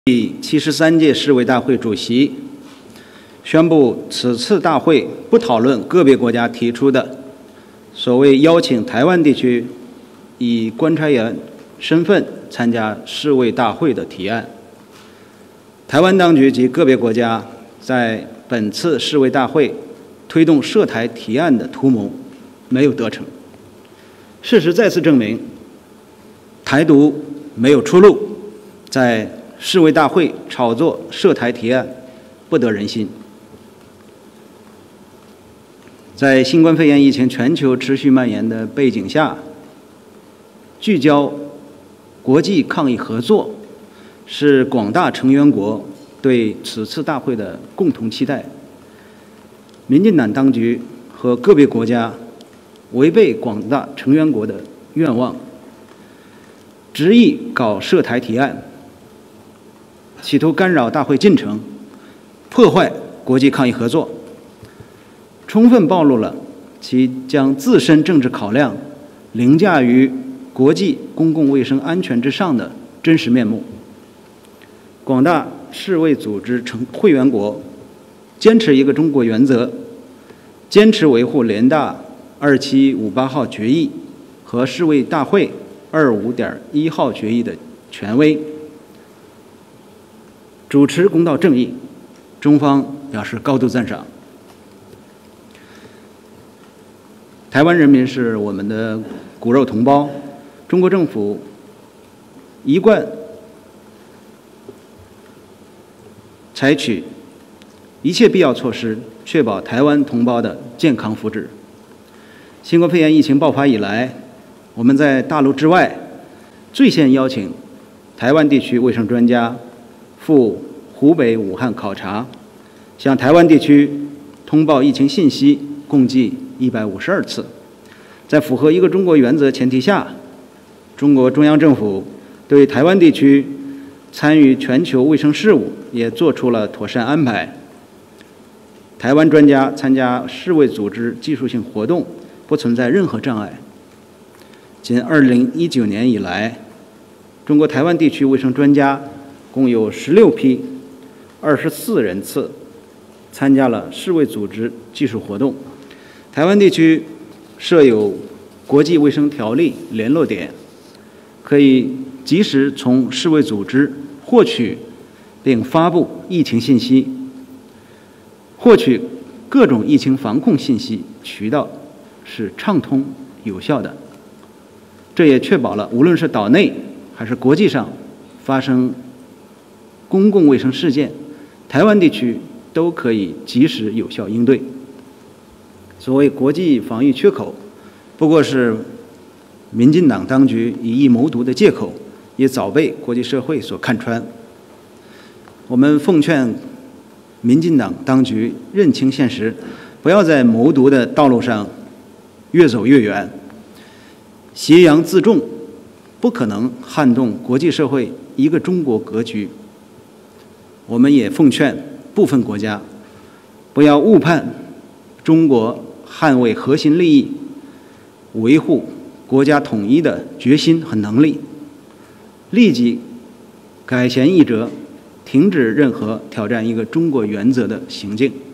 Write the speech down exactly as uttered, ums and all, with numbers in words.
第七十三届世卫大会主席宣布，此次大会不讨论个别国家提出的所谓邀请台湾地区以观察员身份参加世卫大会的提案。台湾当局及个别国家在本次世卫大会推动涉台提案的图谋没有得逞。事实再次证明，台独没有出路，在世卫大会炒作涉台提案不得人心。在新冠肺炎疫情全球持续蔓延的背景下，聚焦国际抗疫合作是广大成员国对此次大会的共同期待。民进党当局和个别国家违背广大成员国的愿望，执意搞涉台提案，企图干扰大会进程，破坏国际抗疫合作，充分暴露了其将自身政治考量凌驾于国际公共卫生安全之上的真实面目。广大世卫组织成会员国坚持一个中国原则，坚持维护联大二七五八号决议和世卫大会二五点一号决议的权威，主持公道正义，中方表示高度赞赏。台湾人民是我们的骨肉同胞，中国政府一贯采取一切必要措施，确保台湾同胞的健康福祉。新冠肺炎疫情爆发以来，我们在大陆之外最先邀请台湾地区卫生专家赴湖北武汉考察，向台湾地区通报疫情信息共计一百五十二次。在符合一个中国原则前提下，中国中央政府对台湾地区参与全球卫生事务也做出了妥善安排。台湾专家参加世卫组织技术性活动不存在任何障碍。仅二零一九年以来，中国台湾地区卫生专家共有十六批二十四人次参加了世卫组织技术活动。台湾地区设有国际卫生条例联络点，可以及时从世卫组织获取并发布疫情信息，获取各种疫情防控信息渠道是畅通有效的。这也确保了无论是岛内还是国际上发生公共卫生事件，台湾地区都可以及时有效应对。所谓国际防疫缺口，不过是民进党当局以疫谋独的借口，也早被国际社会所看穿。我们奉劝民进党当局认清现实，不要在谋独的道路上越走越远。挟洋自重不可能撼动国际社会一个中国格局。我们也奉劝部分国家不要误判中国捍卫核心利益、维护国家统一的决心和能力，立即改弦易辙，停止任何挑战一个中国原则的行径。